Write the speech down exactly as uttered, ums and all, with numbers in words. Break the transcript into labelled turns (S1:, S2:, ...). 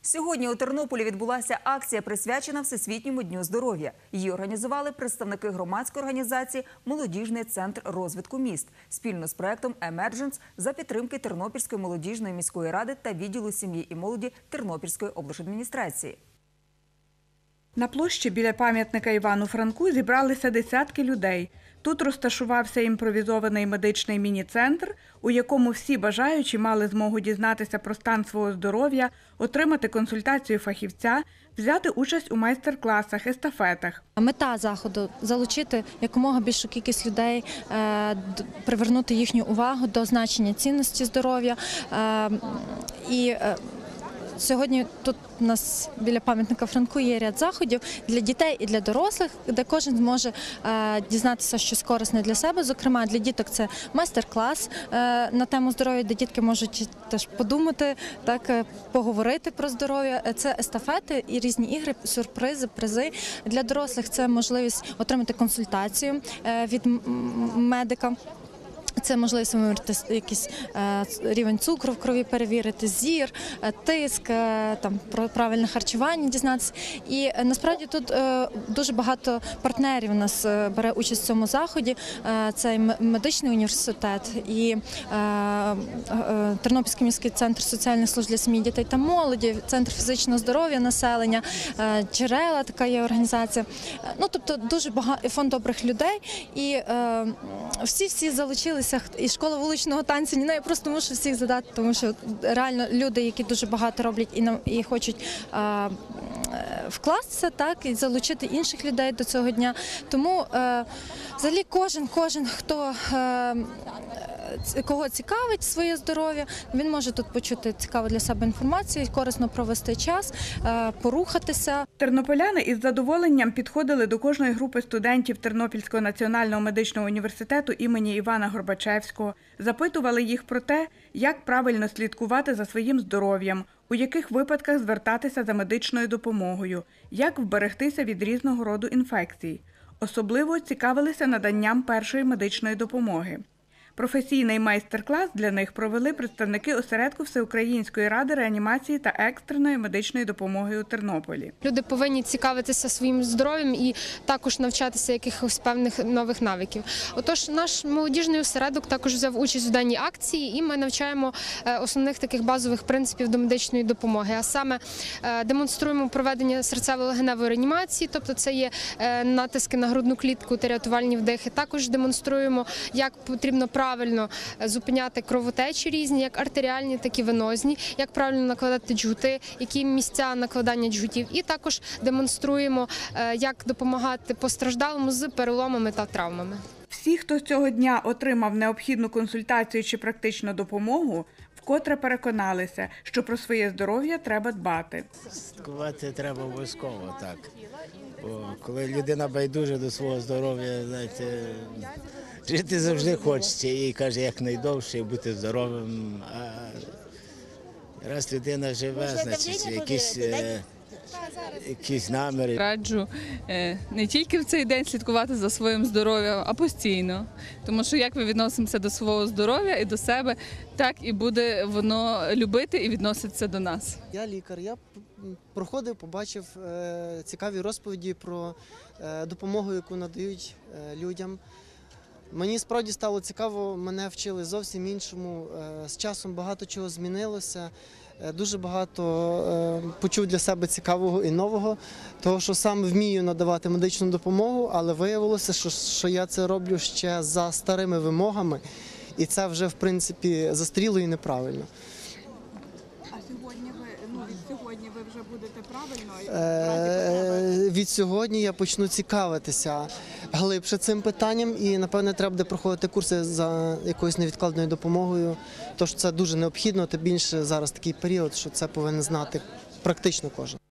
S1: Сьогодні у Тернополі відбулася акція, присвячена Всесвітньому дню здоров'я. Її організували представники громадської організації «Молодіжний центр розвитку міст» спільно з проектом «Емердженс» за підтримки Тернопільської молодіжної міської ради та відділу сім'ї і молоді Тернопільської облдержадміністрації.
S2: На площі біля пам'ятника Івану Франку зібралися десятки людей. Тут розташувався імпровізований медичний міні-центр, у якому всі бажаючі мали змогу дізнатися про стан свого здоров'я, отримати консультацію фахівця, взяти участь у майстер-класах, естафетах.
S3: Мета заходу – залучити якомога більшу кількість людей, привернути їхню увагу до значення цінності здоров'я. І сьогодні тут у нас біля пам'ятника Франку є ряд заходів для дітей і для дорослих, де кожен зможе дізнатися щось корисне для себе. Зокрема, для діток це майстер-клас на тему здоров'я, де дітки можуть теж подумати, так, поговорити про здоров'я. Це естафети і різні ігри, сюрпризи, призи. Для дорослих це можливість отримати консультацію від медика. Це можливість виміряти якийсь рівень цукру в крові, перевірити зір, тиск, там, про правильне харчування дізнатися. І насправді тут дуже багато партнерів у нас бере участь в цьому заході. Це і медичний університет, і Тернопільський міський центр соціальних служб для сім'ї, дітей та молоді, центр фізичного здоров'я населення, «Джерела» така є організація. Ну, тобто дуже багато, фонд добрих людей, і всі-всі залучилися. І школа вуличного танцю, ну, я просто мушу всіх задати, тому що реально люди, які дуже багато роблять і, нам, і хочуть а, вкластися, так, і залучити інших людей до цього дня. Тому а, взагалі кожен, кожен, хто а, кого цікавить своє здоров'я, він може тут почути цікаву для себе інформацію, корисно провести час, порухатися.
S2: Тернополяни із задоволенням підходили до кожної групи студентів Тернопільського національного медичного університету імені Івана Горбачевського, запитували їх про те, як правильно слідкувати за своїм здоров'ям, у яких випадках звертатися за медичною допомогою, як вберегтися від різного роду інфекцій. Особливо цікавилися наданням першої медичної допомоги. Професійний майстер-клас для них провели представники осередку Всеукраїнської ради реанімації та екстреної медичної допомоги у Тернополі.
S4: Люди повинні цікавитися своїм здоров'ям і також навчатися якихось певних нових навиків. Отож, наш молодіжний осередок також взяв участь в даній акції, і ми навчаємо основних таких базових принципів до медичної допомоги. А саме демонструємо проведення серцево-легеневої реанімації, тобто це є натиски на грудну клітку та рятувальні вдихи. Також демонструємо, як потрібно правильно зупиняти кровотечі різні, як артеріальні, так і венозні, як правильно накладати джгути, які місця накладання джгутів. І також демонструємо, як допомагати постраждалому з переломами та травмами.
S2: Всі, хто цього дня отримав необхідну консультацію чи практичну допомогу, вкотре переконалися, що про своє здоров'я треба дбати.
S5: Слідкувати треба обов'язково, так. Бо коли людина байдуже до свого здоров'я, знаєте, жити завжди хочеться і каже, як найдовше, бути здоровим. А раз людина живе, значить, якісь, якісь наміри.
S6: Раджу не тільки в цей день слідкувати за своїм здоров'ям, а постійно. Тому що як ми відносимося до свого здоров'я і до себе, так і буде воно любити і відноситися до нас.
S7: Я лікар, я проходив, побачив цікаві розповіді про допомогу, яку надають людям. Мені справді стало цікаво, мене вчили зовсім іншому, з часом багато чого змінилося, дуже багато почув для себе цікавого і нового, того, що сам вмію надавати медичну допомогу, але виявилося, що, що я це роблю ще за старими вимогами, і це вже, в принципі, застріло і неправильно.
S2: А сьогодні ви, ну, від сьогодні ви вже будете правильно?
S7: Е, від сьогодні я почну цікавитися глибше цим питанням і, напевне, треба буде проходити курси за якоюсь невідкладною допомогою, тому що це дуже необхідно, тим більше зараз такий період, що це повинен знати практично кожен.